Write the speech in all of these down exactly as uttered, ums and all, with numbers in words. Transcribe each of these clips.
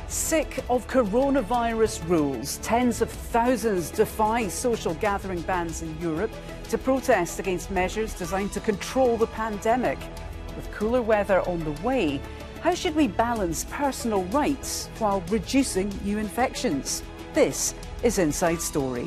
Sick of coronavirus rules, tens of thousands defy social gathering bans in Europe to protest against measures designed to control the pandemic. With cooler weather on the way, how should we balance personal rights while reducing new infections? This is Inside Story.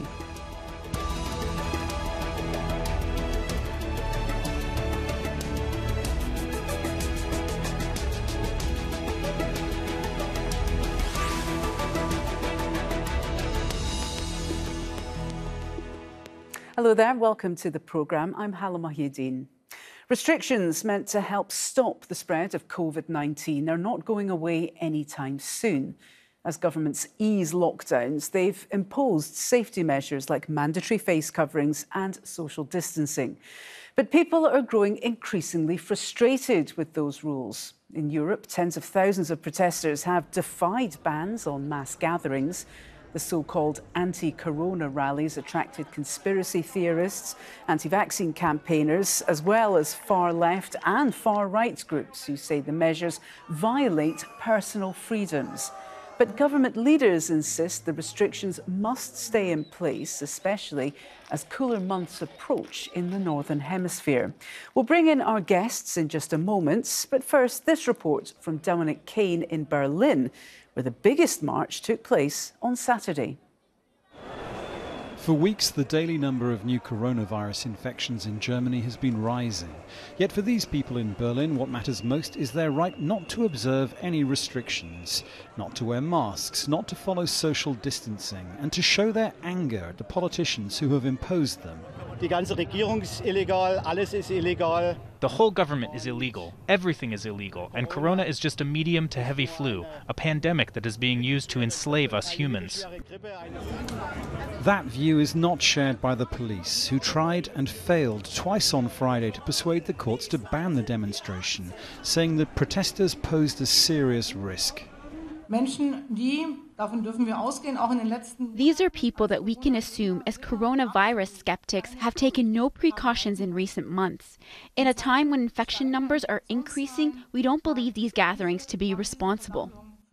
Hello there, welcome to the programme. I'm Halla Mohieddeen. Restrictions meant to help stop the spread of COVID nineteen are not going away anytime soon. As governments ease lockdowns, they've imposed safety measures like mandatory face coverings and social distancing. But people are growing increasingly frustrated with those rules. In Europe, tens of thousands of protesters have defied bans on mass gatherings. The so-called anti-corona rallies attracted conspiracy theorists, anti-vaccine campaigners, as well as far-left and far-right groups who say the measures violate personal freedoms. But government leaders insist the restrictions must stay in place, especially as cooler months approach in the Northern Hemisphere. We'll bring in our guests in just a moment, but first, this report from Dominic Kane in Berlin, where the biggest march took place on Saturday. For weeks, the daily number of new coronavirus infections in Germany has been rising. Yet for these people in Berlin, what matters most is their right not to observe any restrictions, not to wear masks, not to follow social distancing, and to show their anger at the politicians who have imposed them. Die ganze Regierung ist illegal, alles ist illegal. The whole government is illegal, everything is illegal, and corona is just a medium to heavy flu, a pandemic that is being used to enslave us humans. That view is not shared by the police, who tried and failed twice on Friday to persuade the courts to ban the demonstration, saying that protesters posed a serious risk. Menschen, die, davon dürfen wir ausgehen, auch in den letzten... These are people that we can assume, as coronavirus skeptics, have taken no precautions in recent months. In a time when infection numbers are increasing, we don't believe these gatherings to be responsible.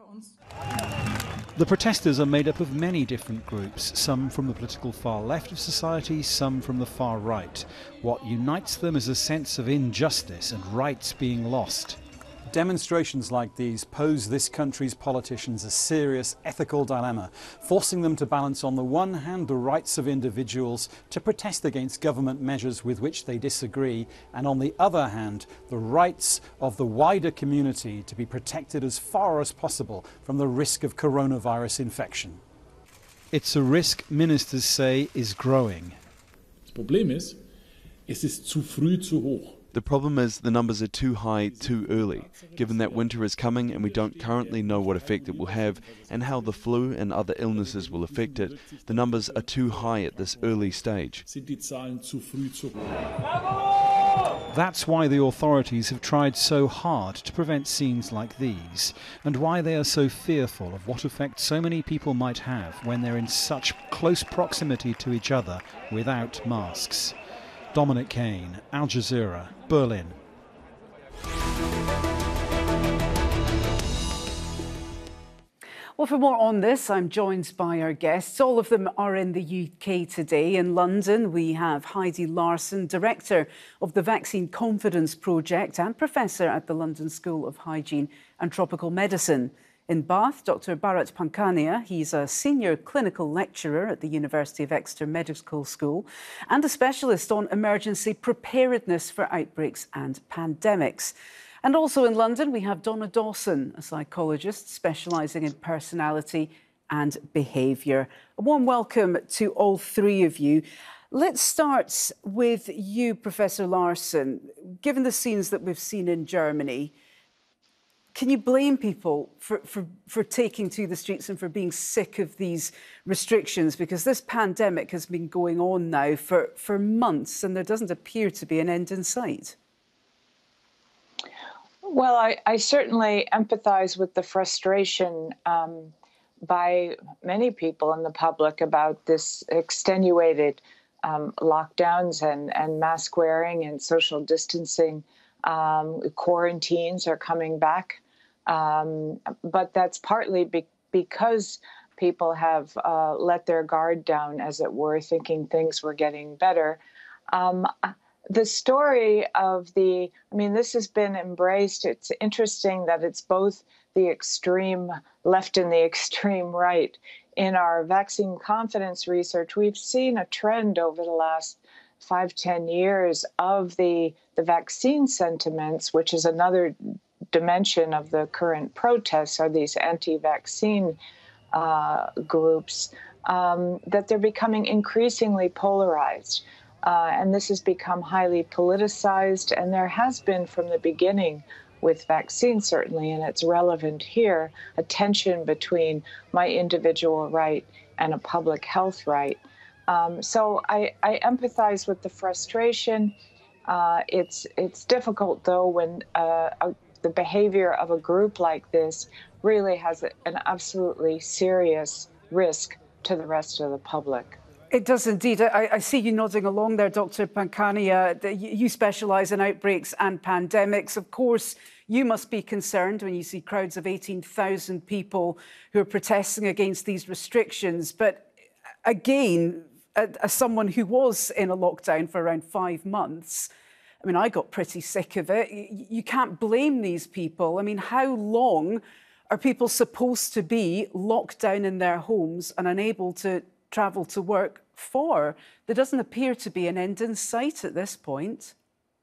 The protesters are made up of many different groups, some from the political far left of society, some from the far right. What unites them is a sense of injustice and rights being lost. Demonstrations like these pose this country's politicians a serious ethical dilemma, forcing them to balance on the one hand the rights of individuals to protest against government measures with which they disagree, and on the other hand the rights of the wider community to be protected as far as possible from the risk of coronavirus infection. It's a risk ministers say is growing. Das Problem ist, es ist zu früh zu hoch. The problem is the numbers are too high too early, given that winter is coming and we don't currently know what effect it will have and how the flu and other illnesses will affect it. The numbers are too high at this early stage. That's why the authorities have tried so hard to prevent scenes like these, and why they are so fearful of what effect so many people might have when they're in such close proximity to each other without masks. Dominic Kane, Al Jazeera, Berlin. Well, for more on this, I'm joined by our guests. All of them are in the U K today. In London, we have Heidi Larson, Director of the Vaccine Confidence Project and Professor at the London School of Hygiene and Tropical Medicine. In Bath, Doctor Bharat Pankhania, he's a senior clinical lecturer at the University of Exeter Medical School and a specialist on emergency preparedness for outbreaks and pandemics. And also in London, we have Donna Dawson, a psychologist specialising in personality and behaviour. A warm welcome to all three of you. Let's start with you, Professor Larson. Given the scenes that we've seen in Germany, can you blame people for, for, for taking to the streets and for being sick of these restrictions? Because this pandemic has been going on now for, for months and there doesn't appear to be an end in sight. Well, I, I certainly empathize with the frustration um, by many people in the public about this extenuated um, lockdowns and, and mask wearing and social distancing. Um, quarantines are coming back, um, but that's partly be because people have uh, let their guard down, as it were, thinking things were getting better. Um, the story of the, I mean, this has been embraced. It's interesting that it's both the extreme left and the extreme right. In our vaccine confidence research, we've seen a trend over the last five, ten years of the, the vaccine sentiments, which is another dimension of the current protests, are these anti-vaccine uh, groups, um, that they're becoming increasingly polarized. Uh, and this has become highly politicized, and there has been from the beginning with vaccines, certainly, and it's relevant here, a tension between my individual right and a public health right. Um, so I, I empathize with the frustration. Uh, it's it's difficult, though, when uh, a, the behavior of a group like this really has a, an absolutely serious risk to the rest of the public. It does indeed. I, I see you nodding along there, Doctor Pankhania. You specialise in outbreaks and pandemics. Of course, you must be concerned when you see crowds of eighteen thousand people who are protesting against these restrictions. But again, as someone who was in a lockdown for around five months, I mean, I got pretty sick of it. You can't blame these people. I mean, how long are people supposed to be locked down in their homes and unable to travel to work for? There doesn't appear to be an end in sight at this point.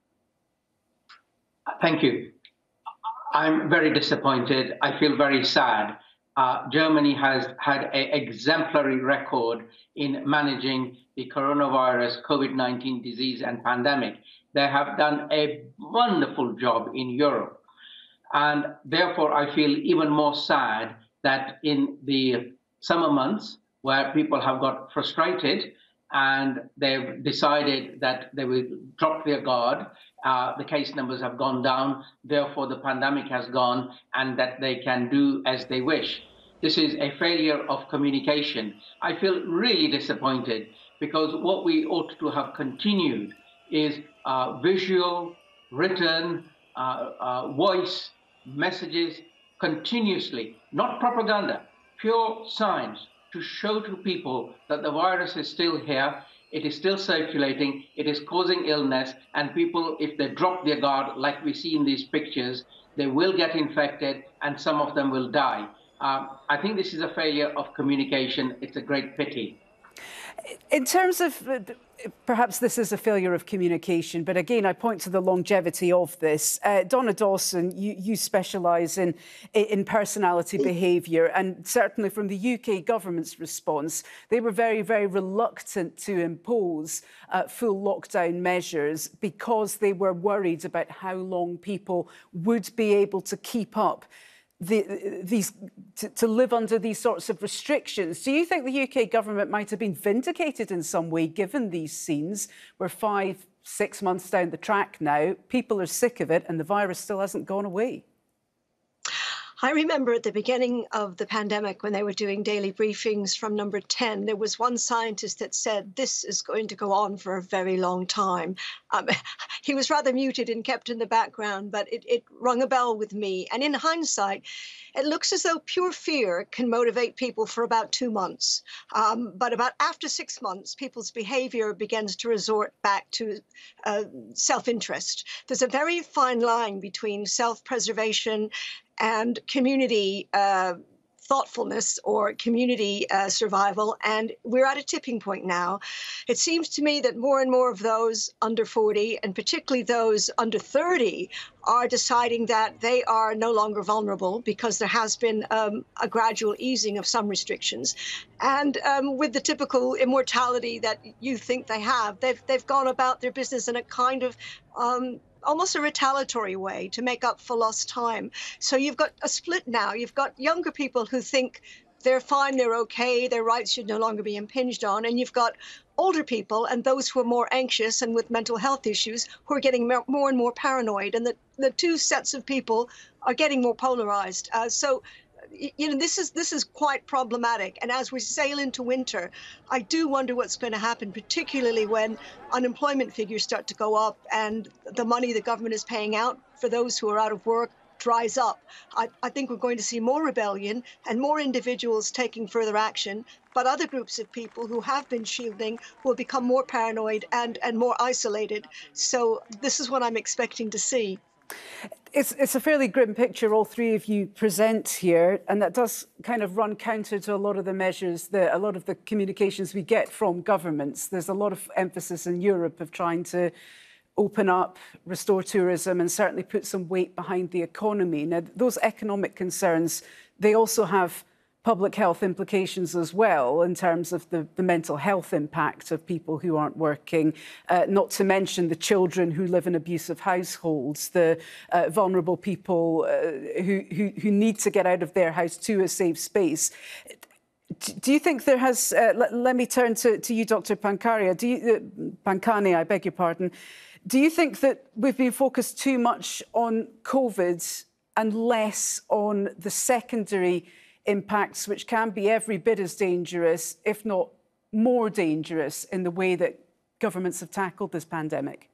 Thank you. I'm very disappointed. I feel very sad. Uh, Germany has had an exemplary record in managing the coronavirus, COVID nineteen disease and pandemic. They have done a wonderful job in Europe. And therefore, I feel even more sad that in the summer months, where people have got frustrated and they've decided that they will drop their guard, uh, the case numbers have gone down, therefore the pandemic has gone, and that they can do as they wish. This is a failure of communication. I feel really disappointed, because what we ought to have continued is uh, visual, written, uh, uh, voice messages continuously, not propaganda, pure science, to show to people that the virus is still here, it is still circulating, it is causing illness, and people, if they drop their guard, like we see in these pictures, they will get infected and some of them will die. Uh, I think this is a failure of communication. It's a great pity. In terms of, uh, perhaps this is a failure of communication, but again, I point to the longevity of this. Uh, Donna, Dawson, you, you specialise in, in personality behaviour, and certainly from the U K government's response, they were very, very reluctant to impose uh, full lockdown measures because they were worried about how long people would be able to keep up The, these to, to live under these sorts of restrictions. Do you think the U K government might have been vindicated in some way, given these scenes where five, six months down the track now, people are sick of it and the virus still hasn't gone away? I remember at the beginning of the pandemic, when they were doing daily briefings from number ten, there was one scientist that said, this is going to go on for a very long time. Um, he was rather muted and kept in the background, but it, it rung a bell with me. And in hindsight, it looks as though pure fear can motivate people for about two months. Um, but about after six months, people's behavior begins to resort back to uh, self-interest. There's a very fine line between self-preservation and community uh, thoughtfulness or community uh, survival, and we're at a tipping point now. It seems to me that more and more of those under forty, and particularly those under thirty, are deciding that they are no longer vulnerable because there has been um, a gradual easing of some restrictions. And um, with the typical immortality that you think they have, they've, they've gone about their business in a kind of um, almost a retaliatory way to make up for lost time. So you've got a split now. You've got younger people who think they're fine, they're okay, their rights should no longer be impinged on. And you've got older people and those who are more anxious and with mental health issues who are getting more and more paranoid. And the, the two sets of people are getting more polarized. Uh, so, you know, this is this is quite problematic. And as we sail into winter, I do wonder what's going to happen, particularly when unemployment figures start to go up and the money the government is paying out for those who are out of work dries up, I, I think we're going to see more rebellion and more individuals taking further action, but other groups of people who have been shielding will become more paranoid and, and more isolated. So this is what I'm expecting to see. It's, it's a fairly grim picture all three of you present here, and that does kind of run counter to a lot of the measures, the, a lot of the communications we get from governments. There's a lot of emphasis in Europe of trying to open up, restore tourism, and certainly put some weight behind the economy. Now, those economic concerns, they also have public health implications as well in terms of the, the mental health impact of people who aren't working, uh, not to mention the children who live in abusive households, the uh, vulnerable people uh, who, who, who need to get out of their house to a safe space. Do you think there has, uh, let, let me turn to, to you, Doctor Pankhania, do you, uh, Pankhania, I beg your pardon. Do you think that we've been focused too much on COVID and less on the secondary impacts, which can be every bit as dangerous, if not more dangerous, in the way that governments have tackled this pandemic?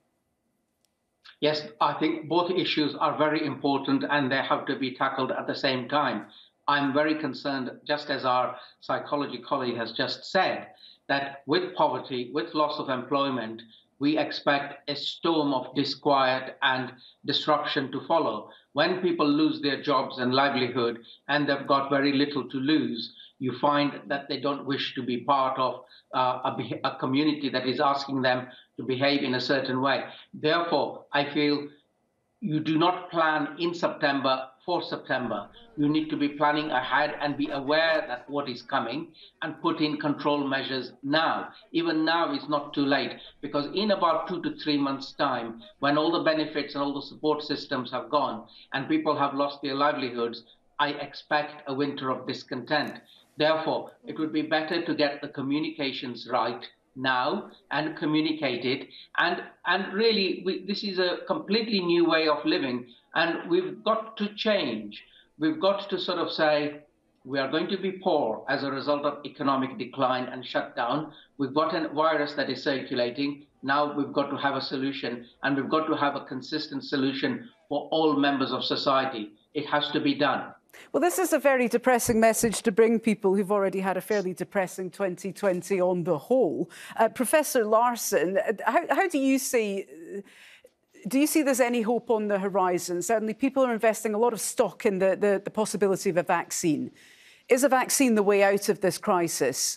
Yes, I think both issues are very important and they have to be tackled at the same time. I'm very concerned, just as our psychology colleague has just said, that with poverty, with loss of employment, we expect a storm of disquiet and disruption to follow. When people lose their jobs and livelihood and they've got very little to lose, you find that they don't wish to be part of uh, a, a community that is asking them to behave in a certain way. Therefore, I feel you do not plan in September for September. You need to be planning ahead and be aware that what is coming and put in control measures now. Even now is not too late, because in about two to three months' time, when all the benefits and all the support systems have gone and people have lost their livelihoods, I expect a winter of discontent. Therefore, it would be better to get the communications right now and communicate it. And, and really, we, this is a completely new way of living, and we've got to change. We've got to sort of say, we are going to be poor as a result of economic decline and shutdown. We've got a virus that is circulating. Now we've got to have a solution, and we've got to have a consistent solution for all members of society. It has to be done. Well, this is a very depressing message to bring people who've already had a fairly depressing twenty twenty on the whole. Uh, Professor Larson, how, how do you see... Do you see there's any hope on the horizon? Certainly people are investing a lot of stock in the, the, the possibility of a vaccine. Is a vaccine the way out of this crisis?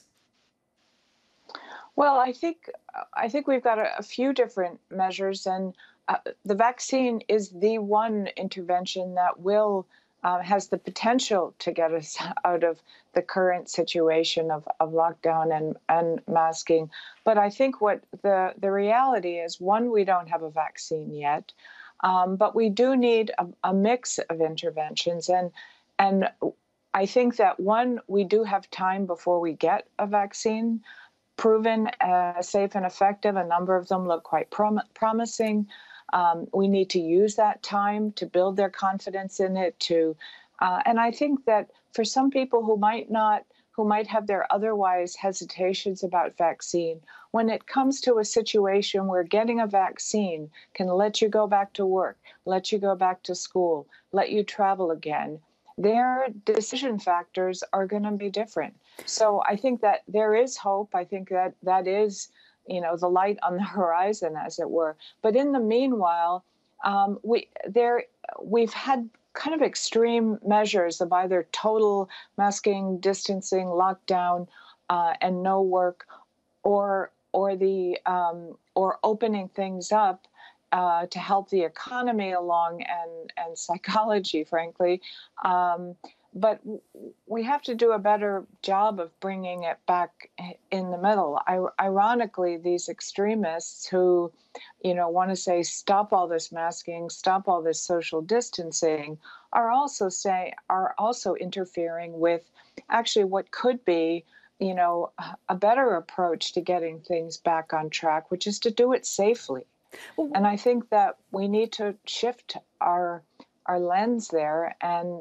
Well, I think I think we've got a, a few different measures, and uh, the vaccine is the one intervention that will uh, has the potential to get us out of the current situation of, of lockdown and, and masking. But I think what the, the reality is, one, we don't have a vaccine yet, um, but we do need a, a mix of interventions. And, and I think that, one, we do have time before we get a vaccine proven uh, safe and effective. A number of them look quite prom promising. Um, we need to use that time to build their confidence in it. To, uh, and I think that for some people who might not, who might have their otherwise hesitations about vaccine, when it comes to a situation where getting a vaccine can let you go back to work, let you go back to school, let you travel again, their decision factors are going to be different. So I think that there is hope. I think that that is, you know, the light on the horizon, as it were. But in the meanwhile, um, we there we've had kind of extreme measures of either total masking, distancing, lockdown, uh, and no work, or or the um, or opening things up uh, to help the economy along and and psychology, frankly. Um, But we have to do a better job of bringing it back in the middle. I, ironically, these extremists who, you know, want to say stop all this masking, stop all this social distancing, are also say are also interfering with actually what could be, you know, a better approach to getting things back on track, which is to do it safely. Well, and I think that we need to shift our our lens there and.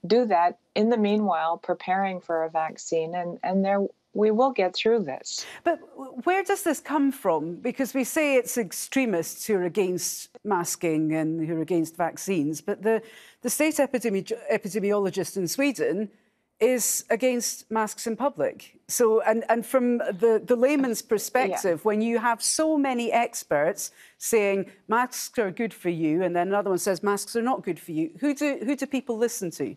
do that in the meanwhile, preparing for a vaccine, and, and there we will get through this. But where does this come from? Because we say it's extremists who are against masking and who are against vaccines, but the, the state epidemi epidemiologist in Sweden is against masks in public. So, and, and from the, the layman's perspective, yeah. when you have so many experts saying masks are good for you, and then another one says masks are not good for you, who do, who do people listen to?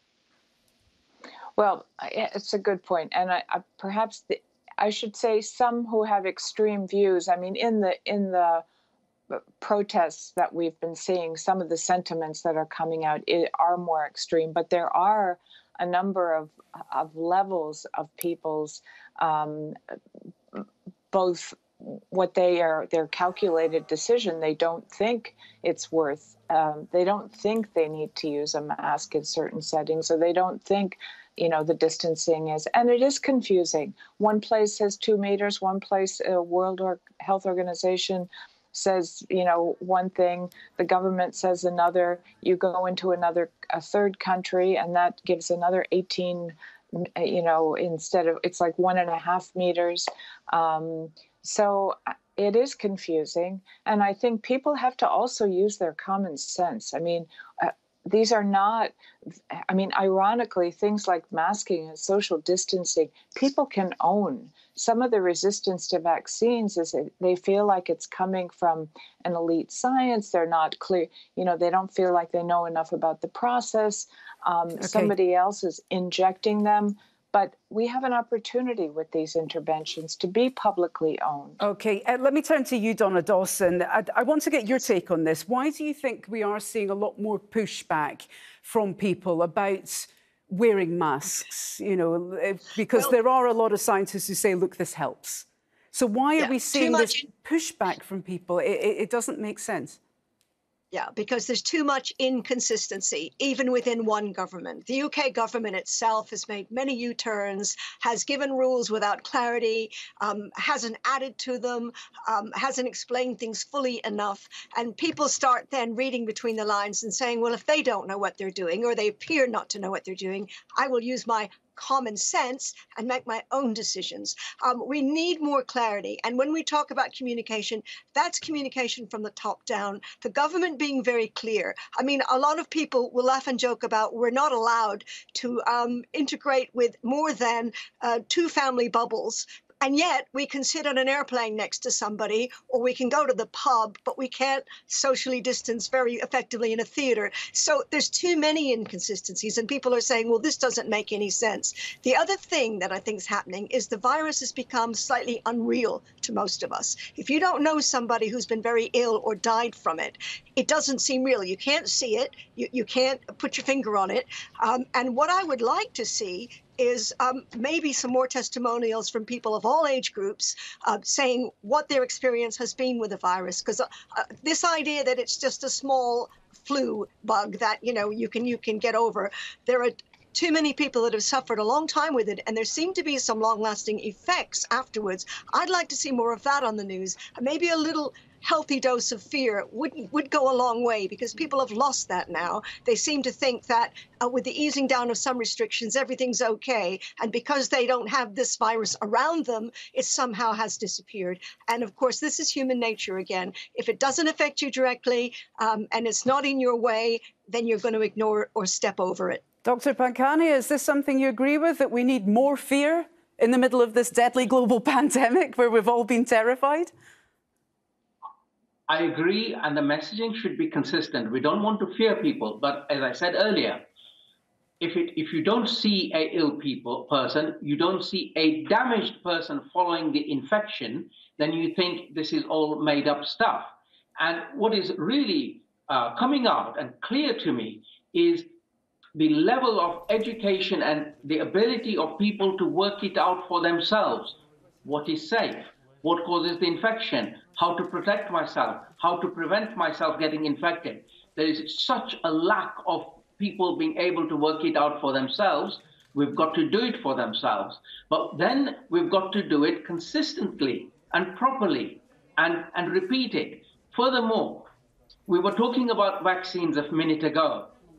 Well, it's a good point. And I, I perhaps the, I should say some who have extreme views. I mean, in the in the protests that we've been seeing, some of the sentiments that are coming out are more extreme, but there are a number of, of levels of people's um, both what they are, their calculated decision. They don't think it's worth, um, they don't think they need to use a mask in certain settings, or they don't think, you know, the distancing is, and it is confusing. One place says two meters, one place, uh, World Health Organization says, you know, one thing, the government says another. You go into another, a third country, and that gives another eighteen, you know, instead of, it's like one and a half meters. Um, so it is confusing. And I think people have to also use their common sense. I mean, uh, these are not, I mean, ironically, things like masking and social distancing, people can own. Some of the resistance to vaccines is that they feel like it's coming from an elite science. They're not clear, you know, they don't feel like they know enough about the process. Um, okay. Somebody else is injecting them. But we have an opportunity with these interventions to be publicly owned. OK, uh, let me turn to you, Donna Dawson. I, I want to get your take on this. Why do you think we are seeing a lot more pushback from people about wearing masks? You know, because well, there are a lot of scientists who say, look, this helps. So why yeah, are we seeing this pushback from people? It, it, it doesn't make sense. Yeah, because there's too much inconsistency, even within one government. The U K government itself has made many U-turns, has given rules without clarity, um, hasn't added to them, um, hasn't explained things fully enough. And people start then reading between the lines and saying, well, if they don't know what they're doing, or they appear not to know what they're doing, I will use my common sense and make my own decisions. Um, we need more clarity. And when we talk about communication, that's communication from the top down, the government being very clear. I mean, a lot of people will laugh and joke about we're not allowed to um, integrate with more than uh, two family bubbles. And yet we can sit on an airplane next to somebody, or we can go to the pub, but we can't socially distance very effectively in a theater. So there's too many inconsistencies, and people are saying, well, this doesn't make any sense. The other thing that I think is happening is the virus has become slightly unreal to most of us. If you don't know somebody who's been very ill or died from it, it doesn't seem real. You can't see it. You, you can't put your finger on it. Um, and what I would like to see is um, maybe some more testimonials from people of all age groups uh, saying what their experience has been with the virus. Because uh, uh, this idea that it's just a small flu bug that, you know, you can you can get over, there are too many people that have suffered a long time with it, and there seem to be some long-lasting effects afterwards. I'd like to see more of that on the news. Maybe a little healthy dose of fear would would go a long way, because people have lost that now. They seem to think that uh, with the easing down of some restrictions, everything's okay. And because they don't have this virus around them, it somehow has disappeared. And of course, this is human nature again. If it doesn't affect you directly um, and it's not in your way, then you're going to ignore it or step over it. Doctor Pankhania, is this something you agree with, that we need more fear in the middle of this deadly global pandemic where we've all been terrified? I agree, and the messaging should be consistent. We don't want to fear people, but as I said earlier, if it, if you don't see a ill people person, you don't see a damaged person following the infection, then you think this is all made up stuff. And what is really uh, coming out and clear to me is the level of education and the ability of people to work it out for themselves. What is safe? What causes the infection? How to protect myself? How to prevent myself getting infected? There is such a lack of people being able to work it out for themselves. We've got to do it for themselves. But then we've got to do it consistently and properly and, and repeat it. Furthermore, we were talking about vaccines a minute ago.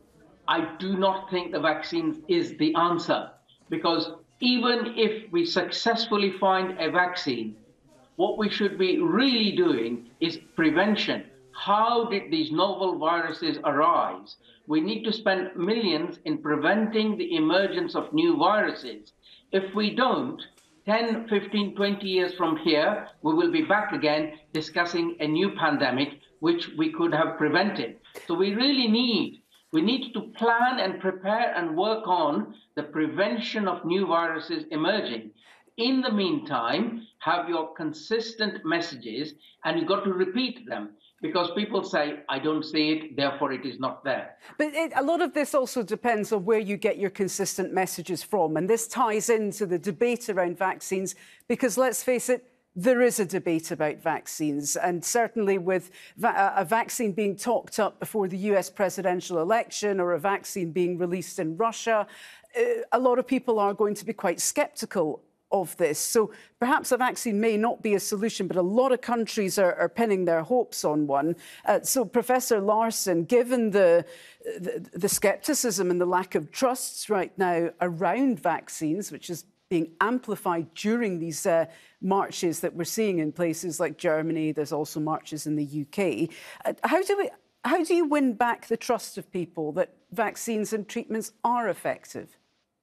I do not think the vaccine is the answer, because even if we successfully find a vaccine, what we should be really doing is prevention. How did these novel viruses arise? We need to spend millions in preventing the emergence of new viruses. If we don't, ten, fifteen, twenty years from here, we will be back again discussing a new pandemic, which we could have prevented. So we really need, we need to plan and prepare and work on the prevention of new viruses emerging. In the meantime, have your consistent messages, and you've got to repeat them, because people say, I don't see it, therefore it is not there. But it, a lot of this also depends on where you get your consistent messages from. And this ties into the debate around vaccines, because let's face it, there is a debate about vaccines. And certainly with va a vaccine being talked up before the U S presidential election, or a vaccine being released in Russia, a lot of people are going to be quite sceptical of this. So perhaps a vaccine may not be a solution, but a lot of countries are, are pinning their hopes on one. Uh, so Professor Larson, given the, the, the scepticism and the lack of trust right now around vaccines, which is being amplified during these uh, marches that we're seeing in places like Germany, there's also marches in the U K. Uh, how do we, how do you win back the trust of people that vaccines and treatments are effective?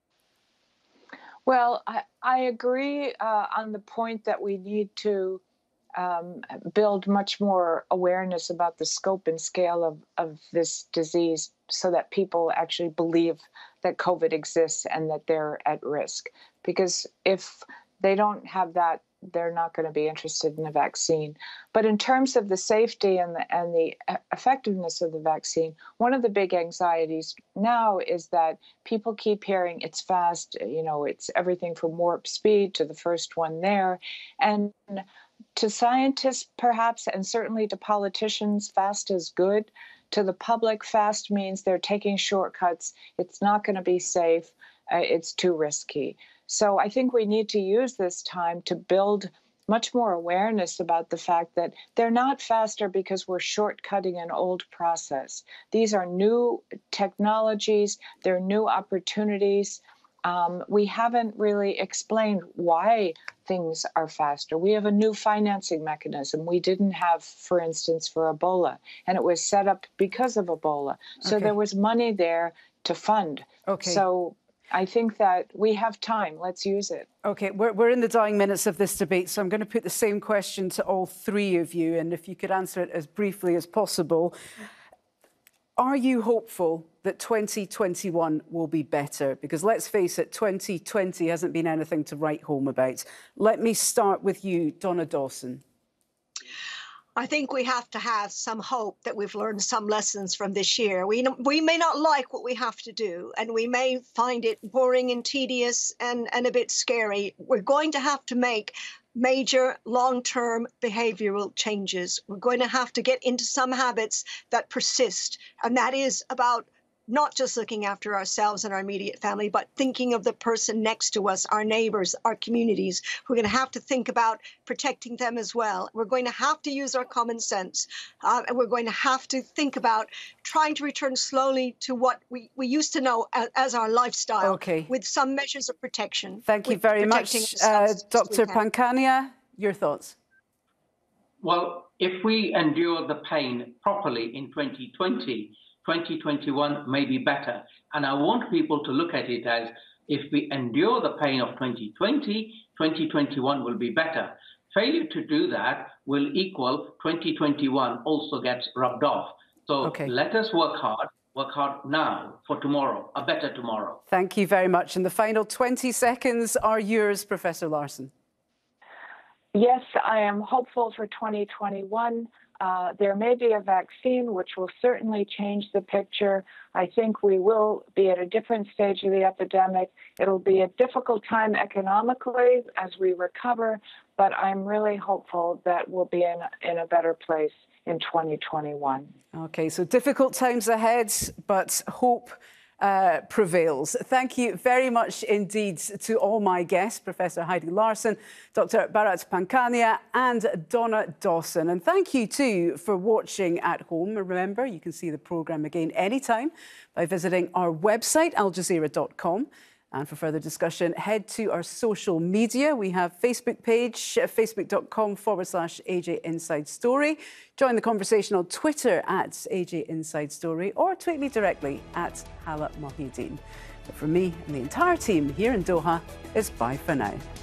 Well, I, I agree uh, on the point that we need to um, build much more awareness about the scope and scale of, of this disease, so that people actually believe that COVID exists and that they're at risk. Because if they don't have that, they're not going to be interested in a vaccine. But in terms of the safety and the, and the effectiveness of the vaccine, one of the big anxieties now is that people keep hearing it's fast, you know, it's everything from warp speed to the first one there. And to scientists, perhaps, and certainly to politicians, fast is good. To the public, fast means they're taking shortcuts. It's not going to be safe. Uh, it's too risky. So I think we need to use this time to build much more awareness about the fact that they're not faster because we're shortcutting an old process. These are new technologies. They're new opportunities. Um, we haven't really explained why things are faster. We have a new financing mechanism we didn't have, for instance, for Ebola, and it was set up because of Ebola. So Okay. there was money there to fund. Okay. So I think that we have time. Let's use it. OK, we're, we're in the dying minutes of this debate, so I'm going to put the same question to all three of you, and if you could answer it as briefly as possible. Are you hopeful that twenty twenty-one will be better? Because let's face it, twenty twenty hasn't been anything to write home about. Let me start with you, Donna Dawson. I think we have to have some hope that we've learned some lessons from this year. We, we may not like what we have to do, and we may find it boring and tedious and, and a bit scary. We're going to have to make major long-term behavioral changes. We're going to have to get into some habits that persist, and that is about not just looking after ourselves and our immediate family, but thinking of the person next to us, our neighbors, our communities. We're going to have to think about protecting them as well. We're going to have to use our common sense. Uh, and we're going to have to think about trying to return slowly to what we, we used to know as, as our lifestyle, okay. with some measures of protection. Thank you very much. Uh, Doctor Pankhania, your thoughts? Well, if we endure the pain properly in twenty twenty, twenty twenty-one may be better. And I want people to look at it as, if we endure the pain of twenty twenty, twenty twenty-one will be better. Failure to do that will equal twenty twenty-one also gets rubbed off. So okay. let us work hard, work hard now for tomorrow, a better tomorrow. Thank you very much. And the final twenty seconds are yours, Professor Larson. Yes, I am hopeful for twenty twenty-one. Uh, there may be a vaccine which will certainly change the picture. I think we will be at a different stage of the epidemic. It'll be a difficult time economically as we recover, but I'm really hopeful that we'll be in, in a better place in twenty twenty-one. OK, so difficult times ahead, but hope uh, prevails. Thank you very much indeed to all my guests, Professor Heidi Larson, Doctor Bharat Pankhania and Donna Dawson. And thank you too for watching at home. Remember, you can see the programme again anytime by visiting our website, al jazeera dot com. And for further discussion, head to our social media. We have Facebook page, facebook.com forward slash AJ Inside Story. Join the conversation on Twitter at AJ Inside Story or tweet me directly at Halla Mohieddeen. But from me and the entire team here in Doha, it's bye for now.